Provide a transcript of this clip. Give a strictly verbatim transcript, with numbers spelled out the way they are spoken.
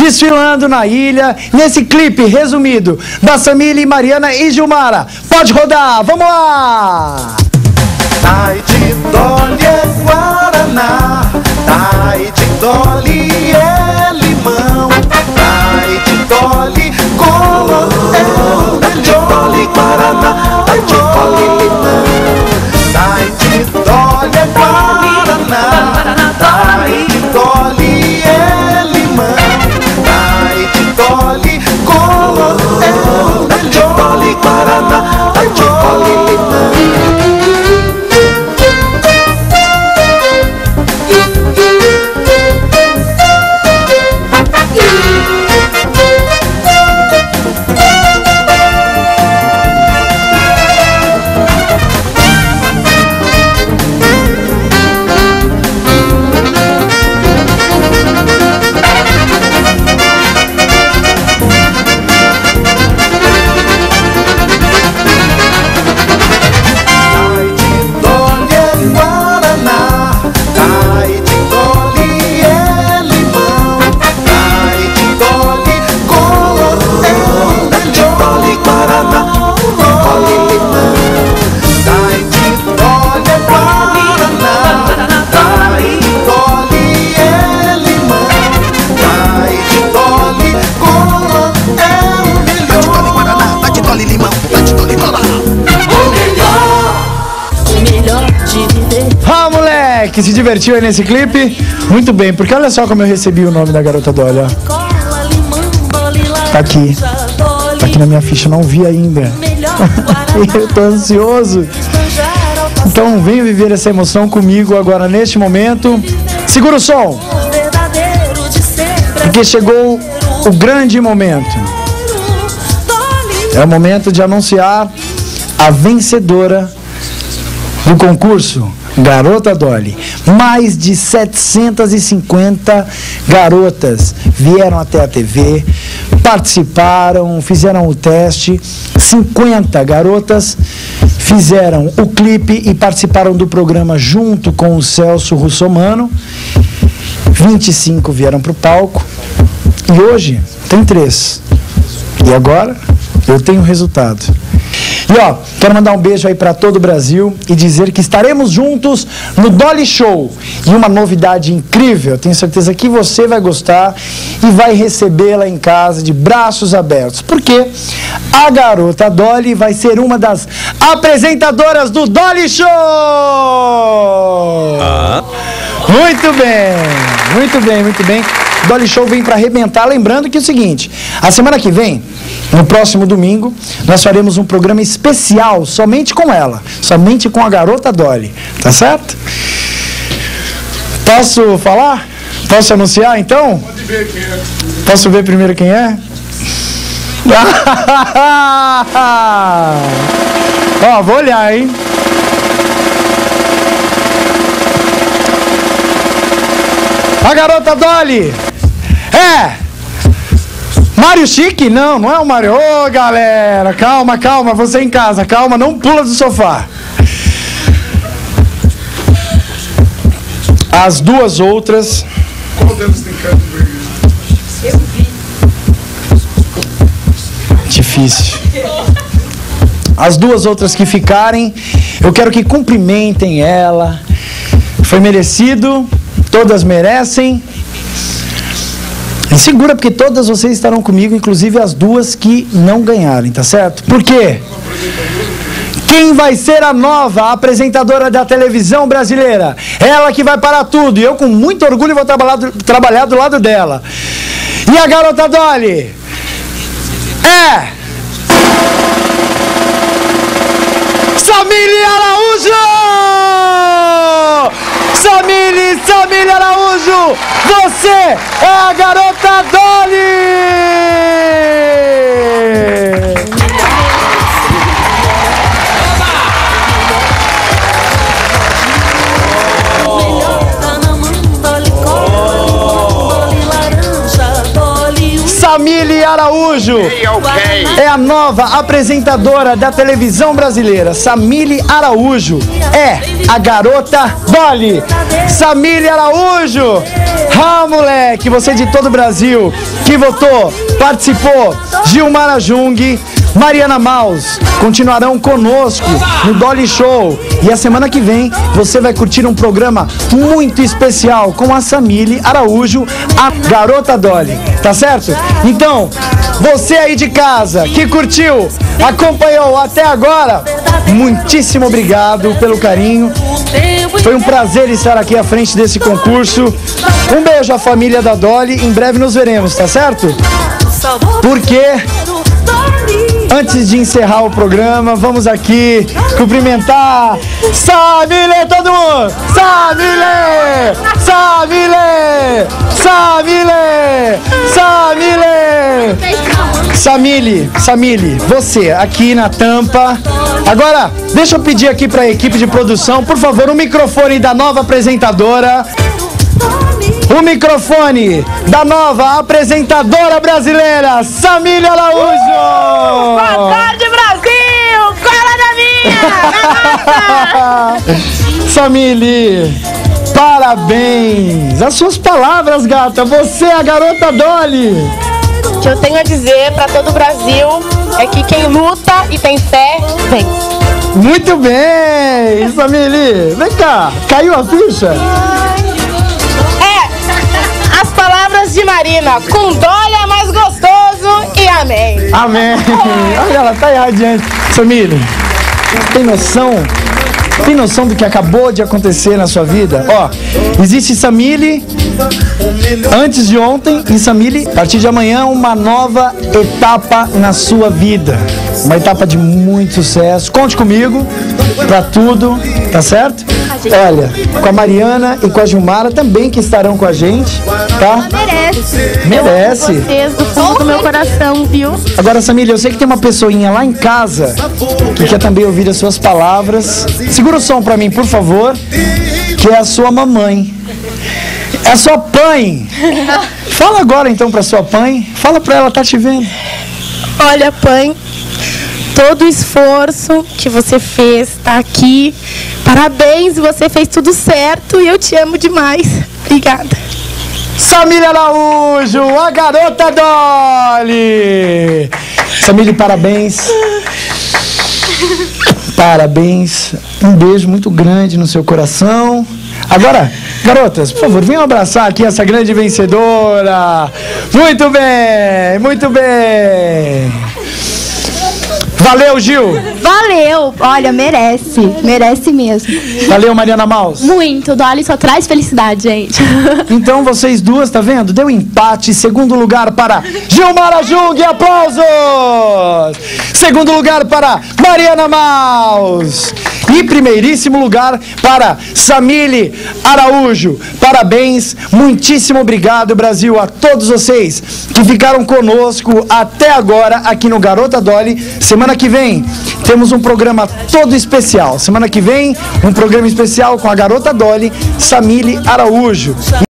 desfilando na ilha, nesse clipe resumido da Samília e Mariana e Gilmara. Pode rodar, vamos lá! Ai de Dolly é Guaraná, ai de Dolly é limão, ai de Dolly cola é de Dolly Guaraná, ai de Dolly limão, ai de Dolly é Guaraná, ai de Dolly é limão, ai de Dolly cola é de Dolly Guaraná, ai de Dolly limão. Que se divertiu aí nesse clipe? Muito bem, porque olha só como eu recebi o nome da garota Dolly, ó. Tá aqui. Tá aqui na minha ficha, não vi ainda. Eu tô ansioso. Então venha viver essa emoção comigo agora neste momento. Segura o som. Porque chegou o grande momento. É o momento de anunciar a vencedora do concurso Garota Dolly. Mais de setecentas e cinquenta garotas vieram até a T V, participaram, fizeram o teste. cinquenta garotas fizeram o clipe e participaram do programa junto com o Celso Russomano. vinte e cinco vieram para o palco. E hoje tem três. E agora eu tenho o resultado. E ó, quero mandar um beijo aí para todo o Brasil e dizer que estaremos juntos no Dolly Show. E uma novidade incrível, tenho certeza que você vai gostar e vai recebê-la em casa de braços abertos. Porque a garota Dolly vai ser uma das apresentadoras do Dolly Show! Ah. Muito bem, muito bem, muito bem. Dolly Show vem para arrebentar. Lembrando que é o seguinte, a semana que vem, no próximo domingo, nós faremos um programa especial somente com ela, somente com a garota Dolly, tá certo? Posso falar? Posso anunciar então? Pode ver quem é. Posso ver primeiro quem é? Ó, vou olhar, hein? A garota Dolly é Mário Chique? Não, não é o Mário. Ô, galera, calma, calma, você em casa, calma, não pula do sofá. As duas outras... Qual delas tem cara de vermelho? Eu vi. Difícil. As duas outras que ficarem, eu quero que cumprimentem ela. Foi merecido, todas merecem. E segura, porque todas vocês estarão comigo, inclusive as duas que não ganharem, tá certo? Por quê? Quem vai ser a nova apresentadora da televisão brasileira? Ela que vai parar tudo. E eu, com muito orgulho, vou trabalhar do, trabalhar do lado dela. E a garota Dolly é... Samília Araújo! Samília, Samília Araújo! Você é a garota Dolly! Samile Araújo é a nova apresentadora da televisão brasileira. Samile Araújo é a garota Dolly. Samile Araújo, ah, moleque, você de todo o Brasil que votou, participou, Gilmara Jung, Mariana Maus continuarão conosco no Dolly Show. E a semana que vem você vai curtir um programa muito especial com a Samile Araújo, a garota Dolly, tá certo? Então, você aí de casa que curtiu, acompanhou até agora, muitíssimo obrigado pelo carinho. Foi um prazer estar aqui à frente desse concurso. Um beijo à família da Dolly, em breve nos veremos, tá certo? Porque antes de encerrar o programa, vamos aqui cumprimentar Samile, todo mundo! Samile! Samile! Samile! Samile! Samile, Samile, você aqui na tampa. Agora, deixa eu pedir aqui para a equipe de produção, por favor, o microfone da nova apresentadora. O microfone da nova apresentadora brasileira, Samile Araújo! Boa tarde, Brasil! Cola da minha! Samile, parabéns! As suas palavras, gata, você é a garota Dolly! O que eu tenho a dizer pra todo o Brasil é que quem luta e tem fé, vence. Muito bem, Samile! Vem cá, caiu a ficha? As palavras de Marina, com Dolly é mais gostoso e amém. Amém. Olha, ela tá aí radiante. Samile, tem noção? Tem noção do que acabou de acontecer na sua vida? Ó, existe Samile antes de ontem e Samile, a partir de amanhã, uma nova etapa na sua vida. Uma etapa de muito sucesso. Conte comigo pra tudo, tá certo? Olha, com a Mariana e com a Gilmara também que estarão com a gente, tá? Merece. Merece. Vocês do fundo do meu coração, viu? Agora, Samile, eu sei que tem uma pessoinha lá em casa que quer também ouvir as suas palavras. Segura o som pra mim, por favor, que é a sua mamãe. É a sua pai. Fala agora então pra sua pai. Fala pra ela, tá te vendo. Olha, pai, todo o esforço que você fez tá aqui. Parabéns, você fez tudo certo e eu te amo demais. Obrigada. Samile Araújo, a garota Dolly. Samile, parabéns. Parabéns. Um beijo muito grande no seu coração. Agora, garotas, por favor, venham abraçar aqui essa grande vencedora. Muito bem, muito bem. Valeu, Gil. Valeu, olha, merece, merece mesmo. Valeu, Mariana Maus. Muito, Dolly só traz felicidade, gente. Então vocês duas, tá vendo? Deu empate. Segundo lugar para Gilmara Jung, aplausos. Segundo lugar para Mariana Maus. E primeiríssimo lugar para Samile Araújo. Parabéns, muitíssimo obrigado, Brasil, a todos vocês que ficaram conosco até agora aqui no Garota Dolly. Semana que vem temos um programa todo especial. Semana que vem, um programa especial com a Garota Dolly, Samile Araújo.